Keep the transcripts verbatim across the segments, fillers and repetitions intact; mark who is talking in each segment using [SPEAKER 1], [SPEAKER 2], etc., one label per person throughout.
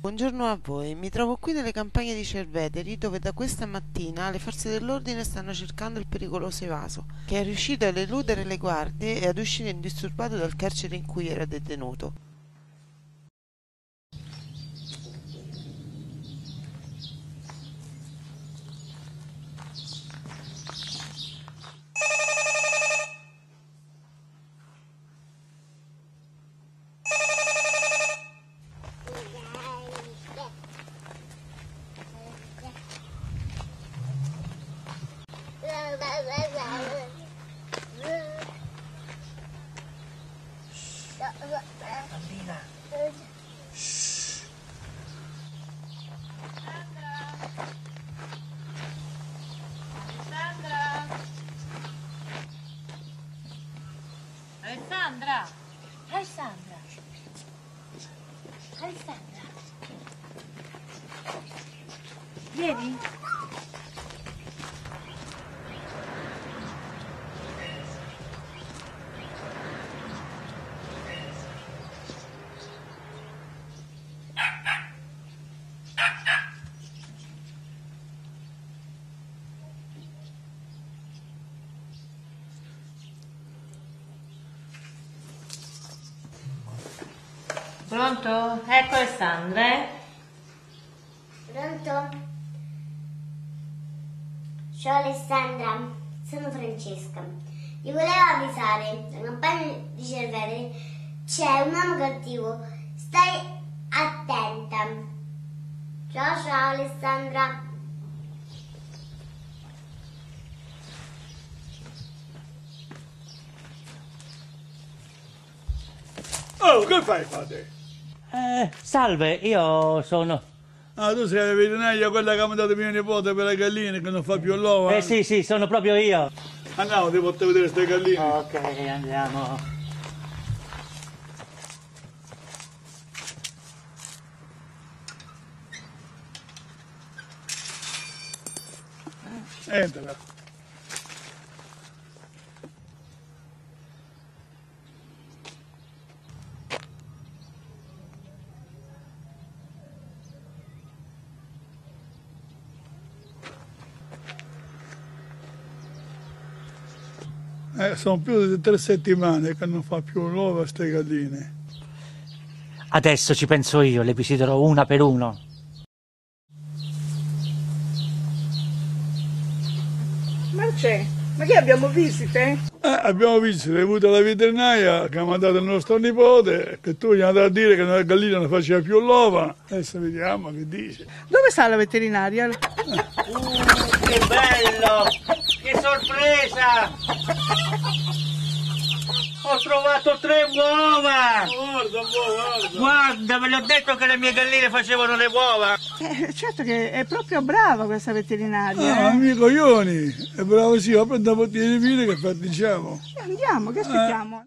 [SPEAKER 1] Buongiorno a voi, mi trovo qui nelle campagne di Cerveteri dove da questa mattina le forze dell'ordine stanno cercando il pericoloso evaso, che è riuscito ad eludere le guardie e ad uscire indisturbato dal carcere in cui era detenuto.
[SPEAKER 2] Bambina. Shh.
[SPEAKER 3] Alessandra. Alessandra.
[SPEAKER 2] Alessandra. Alessandra. Vieni.
[SPEAKER 3] Pronto? Ecco Alessandra, eh?
[SPEAKER 4] Pronto? Ciao Alessandra, sono Francesca. Ti volevo avvisare, la campagna di Cerveteri c'è un uomo cattivo, stai attenta. Ciao ciao Alessandra.
[SPEAKER 5] Oh, che fai, fate?
[SPEAKER 2] Eh, salve, io sono...
[SPEAKER 5] Ah, tu sei la veterinaria, quella che ha mandato mio nipote per le galline che non fa più l'uovo?
[SPEAKER 2] Eh sì, sì, sono proprio io.
[SPEAKER 5] Andiamo, ti porto a vedere queste galline.
[SPEAKER 2] Ok, andiamo.
[SPEAKER 5] Entra. Eh, sono più di tre settimane che non fa più l'uovo a ste galline.
[SPEAKER 2] Adesso ci penso io, le visiterò una per uno.
[SPEAKER 6] Ma c'è? Ma che abbiamo visite?
[SPEAKER 5] Eh, abbiamo visto, è venuta la veterinaria che ha mandato il nostro nipote, che tu gli hai andato a dire che la gallina non faceva più l'uova. Adesso vediamo che dice.
[SPEAKER 6] Dove sta la veterinaria?
[SPEAKER 2] Uh, che bello! Che sorpresa! Ho trovato tre uova!
[SPEAKER 5] Guarda un po', guarda.
[SPEAKER 2] Guarda, ve le ho detto che le mie galline facevano le uova!
[SPEAKER 6] Eh, certo che è proprio brava questa veterinaria.
[SPEAKER 5] Ah,
[SPEAKER 6] eh.
[SPEAKER 5] miei coglioni! È bravo, sì, ma prenda un po' di vino che fatticciamo.
[SPEAKER 6] Eh, Andiamo, che aspettiamo?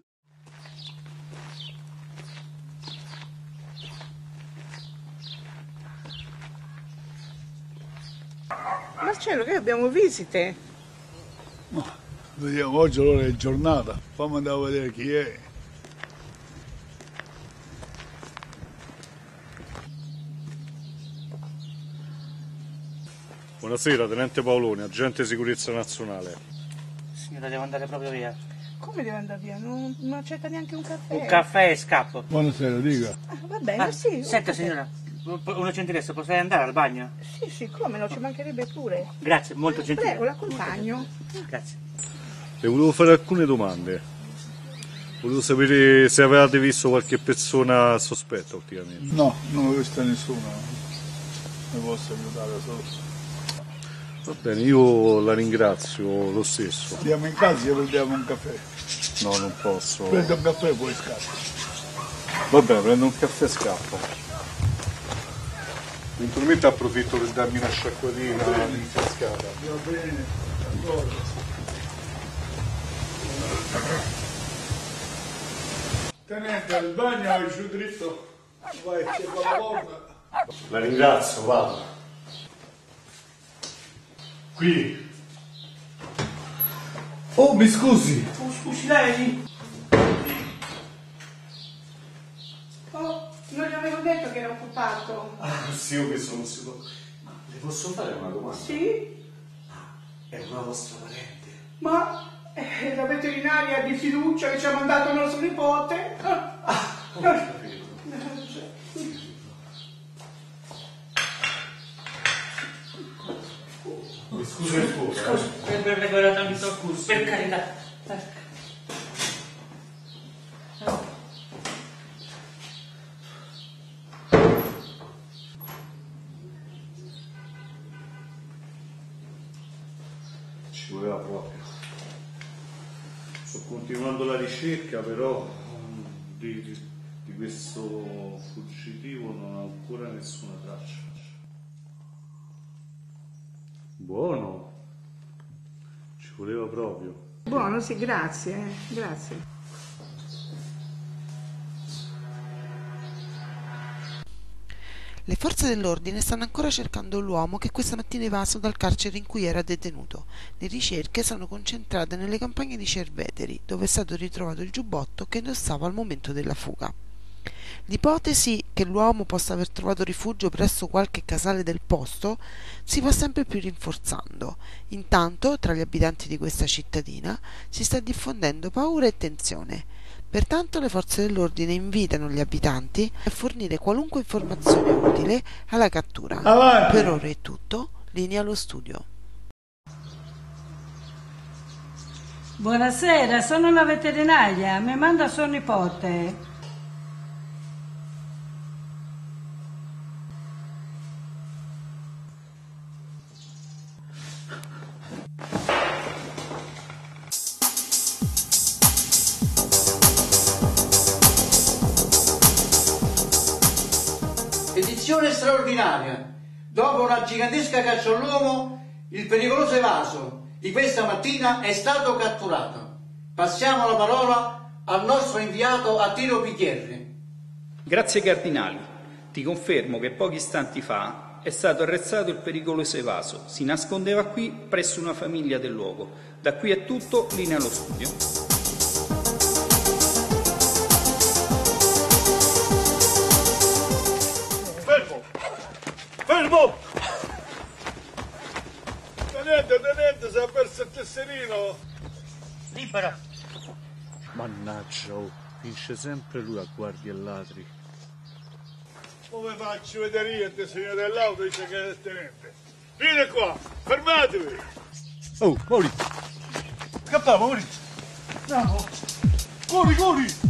[SPEAKER 6] Marcello, che abbiamo visite?
[SPEAKER 5] Vediamo, oggi allora è giornata, fammi andare a vedere chi è.
[SPEAKER 7] Buonasera, tenente Paoloni, agente sicurezza nazionale.
[SPEAKER 2] Signora, devo andare proprio via.
[SPEAKER 6] Come deve andare via? Non, non accetta neanche un caffè?
[SPEAKER 2] Un caffè e scappo.
[SPEAKER 5] Buonasera, dica.
[SPEAKER 6] Ah, va bene,
[SPEAKER 2] Ah,
[SPEAKER 6] sì.
[SPEAKER 2] senta
[SPEAKER 6] un caffè.
[SPEAKER 2] signora, una gentilezza, potrei andare al bagno?
[SPEAKER 6] Sì, sì, come no, ci mancherebbe pure.
[SPEAKER 2] Grazie, molto gentile.
[SPEAKER 6] Prego, l'accompagno.
[SPEAKER 2] Grazie.
[SPEAKER 7] Le volevo fare alcune domande. Volevo sapere se avevate visto qualche persona sospetta ultimamente.
[SPEAKER 5] No, non ho visto nessuno. Mi posso aiutare solo.
[SPEAKER 7] Va bene, io la ringrazio lo stesso.
[SPEAKER 5] Andiamo in casa e prendiamo un caffè.
[SPEAKER 7] No, non posso.
[SPEAKER 5] Prendo un caffè e poi scappo.
[SPEAKER 7] Va bene, prendo un caffè e scappo. Eventualmente approfitto per darmi una sciacquatina rinfrescata.
[SPEAKER 5] Va bene, d'accordo. Tenente, il bagno è giù dritto. Vai, c'è la porta.
[SPEAKER 7] La ringrazio, vado. Qui.
[SPEAKER 5] Oh, mi scusi.
[SPEAKER 2] Oh, scusi lei?
[SPEAKER 6] Oh, non gli avete avevo detto che era occupato.
[SPEAKER 7] Ah, sì, io che sono sicuro. Ma le posso fare una domanda?
[SPEAKER 6] Sì?
[SPEAKER 7] È una vostra parente?
[SPEAKER 6] Ma è la veterinaria di fiducia che ci ha mandato nostro nipote.
[SPEAKER 7] Ah, ho capito. Mi scusi il fuoco.
[SPEAKER 2] Scusa, per preparare tanto il curso. Per carità.
[SPEAKER 7] Ci voleva proprio. Sto continuando la ricerca, però di, di, di questo fuggitivo non ho ancora nessuna traccia. Buono. Ci voleva proprio.
[SPEAKER 6] Buono, sì, grazie, eh, grazie.
[SPEAKER 1] Le forze dell'ordine stanno ancora cercando l'uomo che questa mattina è evaso dal carcere in cui era detenuto. Le ricerche sono concentrate nelle campagne di Cerveteri, dove è stato ritrovato il giubbotto che indossava al momento della fuga. L'ipotesi che l'uomo possa aver trovato rifugio presso qualche casale del posto si va sempre più rinforzando. Intanto, tra gli abitanti di questa cittadina si sta diffondendo paura e tensione. Pertanto le forze dell'ordine invitano gli abitanti a fornire qualunque informazione utile alla cattura.
[SPEAKER 5] Avanti.
[SPEAKER 1] Per ora è tutto, linea allo studio.
[SPEAKER 8] Buonasera, sono una veterinaria, mi manda suo nipote.
[SPEAKER 9] Edizione straordinaria. Dopo una gigantesca caccia all'uomo, il pericoloso evaso di questa mattina è stato catturato. Passiamo la parola al nostro inviato Attilo Picchierri.
[SPEAKER 10] Grazie cardinali. Ti confermo che pochi istanti fa è stato arrestato il pericoloso evaso. Si nascondeva qui presso una famiglia del luogo. Da qui è tutto, linea allo studio.
[SPEAKER 5] Fermo! Tenente, tenente, si è perso il tesserino!
[SPEAKER 2] Libera!
[SPEAKER 7] Mannaggia, oh, vince sempre lui a guardie e ladri.
[SPEAKER 5] Come faccio a vedere io il tesserino dell'auto dice che è il tenente? Vieni qua, fermatevi!
[SPEAKER 7] Oh, Maurizio!
[SPEAKER 5] Scappa, Maurizio! Andiamo! Corri, corri!